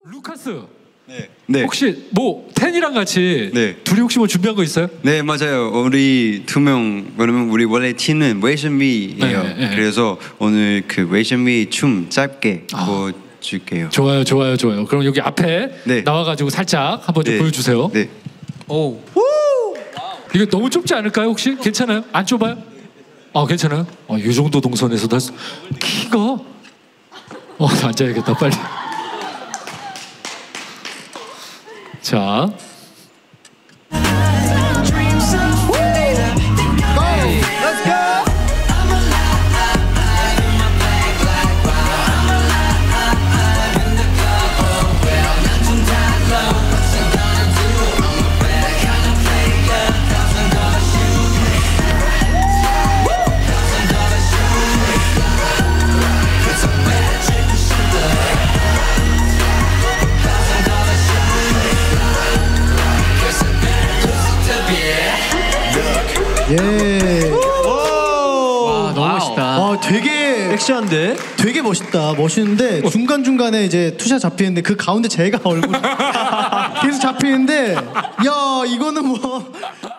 루카스. 네. 혹시 뭐 텐이랑 같이 네. 둘이 혹시 뭐 준비한 거 있어요? 네, 맞아요. 우리 두 명, 왜냐면 우리 원래 팀은 웨이션미예요. 네. 그래서 오늘 그 웨이션미 춤 짧게 보여줄게요. 좋아요. 그럼 여기 앞에 네. 나와가지고 살짝 한번 좀 보여주세요. 네. 오. 이거 너무 좁지 않을까요? 혹시 괜찮아요? 안 좁아요? 아 괜찮아요? 이 정도 동선에서도 할 수... 키가 앉아야겠다 빨리. 자. 예. 와, 너무 멋있다. 되게 섹시한데? 되게 멋있는데 중간 중간에 이제 투샷 잡히는데 그 가운데 제가 얼굴 계속 잡히는데 야 이거는 뭐